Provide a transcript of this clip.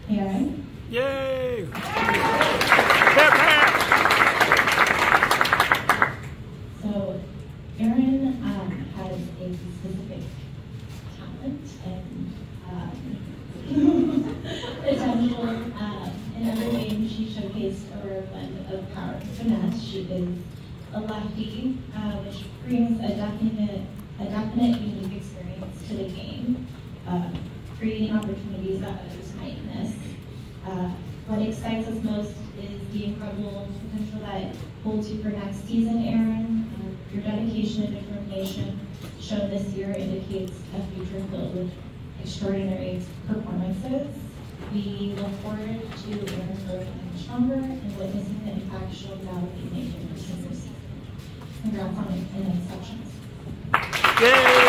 Aaryn. Yay! So Aaryn has a specific talent and potential. In every game, she showcased a blend of power and finesse. She is a lefty, which brings a definite unique experience to the game, creating opportunities that others might miss. What excites us most is the incredible potential that holds you for next season, Aaryn. Your dedication and determination shown this year indicates a future filled with extraordinary performances. We look forward to Aaryn growing and stronger and witnessing the impact she'll undoubtedly make in her senior season. Congrats on an exceptions. Yay!